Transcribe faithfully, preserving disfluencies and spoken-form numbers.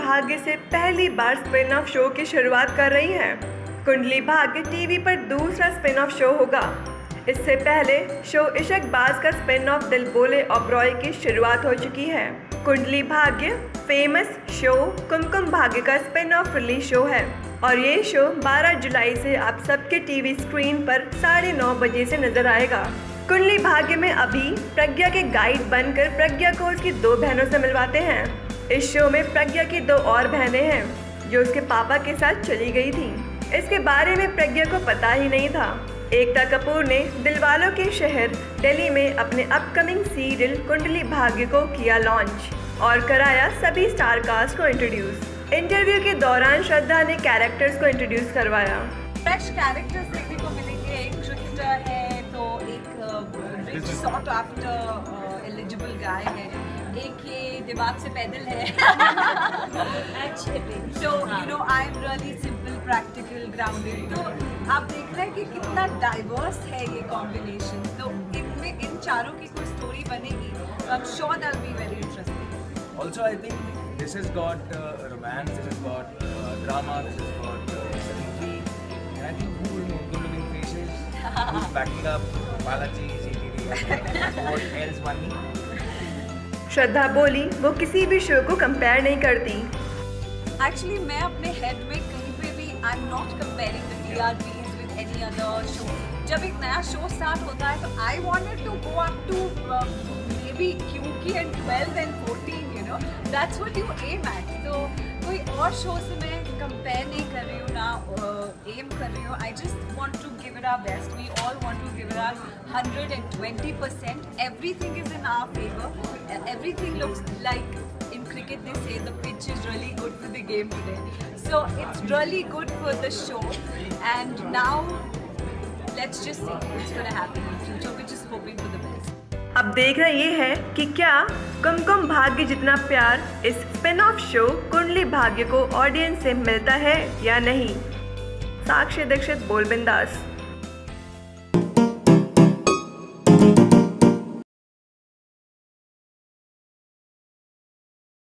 भाग्य से पहली बार स्पिन ऑफ शो की शुरुआत कर रही हैं। कुंडली भाग्य टीवी पर दूसरा स्पिन ऑफ शो होगा। इससे पहले शो इशकबाज का स्पिन ऑफ दिल बोले ओबरॉय की शुरुआत हो चुकी है। कुंडली भाग्य फेमस शो कुमकुम भाग्य का स्पिन ऑफ रिलीज शो है और ये शो बारह जुलाई से आप सबके टीवी स्क्रीन पर साढ़े नौ बजे से नजर आएगा। कुंडली भाग्य में अभी प्रज्ञा के गाइड बनकर प्रज्ञा को उसकी दो बहनों से मिलवाते हैं। इस शो में प्रज्ञा की दो और बहनें हैं जो उसके पापा के साथ चली गई थी। इसके बारे में प्रज्ञा को पता ही नहीं था। एकता कपूर ने दिलवालों के शहर दिल्ली में अपने अपकमिंग सीरियल कुंडली भाग्य को किया लॉन्च और कराया सभी स्टार कास्ट को इंट्रोड्यूस। इंटरव्यू के दौरान श्रद्धा ने कैरेक्टर्स को इंट्रोड्यूस करवाया। फ्रेश कैरेक्टर्स देखने को मिलेंगे। एक क्रिकेटर है तो एक rich sort after eligible guy है, एक ये दिमाग से पैदल है। तो you know I am really simple practical grounded. तो आप देख रहे हैं कि कितना डाइवर्स है ये कॉम्बिनेशन। तो इनमें इन चारों की कोई स्टोरी बनेगी तो I am sure that will be very interesting. Also, I think this has got uh, romance, this has got uh, drama, this has got uh, symmetry, and I think who will know good looking faces, who's backing up Balaji, C T V, what else money. Shraddha बोली वो किसी भी show को compare नहीं करती। Actually मैं अपने head में कहीं पे भी I am not comparing the TRPs with any other show. जब एक नया शो स्टार्ट होता है तो I wanted to go up to maybe क्यूकी and twelve and fourteen, you know that's what you aim at. तो कोई और शो से मैं कंपेयर नहीं कर रही हूँ ना एम uh, कर रही हूँ। I just want to give it our best. We all want to give it our one hundred twenty percent. Everything is in our favor. Everything looks like in cricket they say the pitch is really good for the game today. So it's really good for the show. And now let's just see what's going to happen in future. We're just hoping for the best. अब देखना ये है कि क्या कुमकुम भाग्य जितना प्यार इस spin off show Kundali Bhagya को ऑडियंस से मिलता है या नहीं। साक्षी दीक्षित, बोल बिंदास।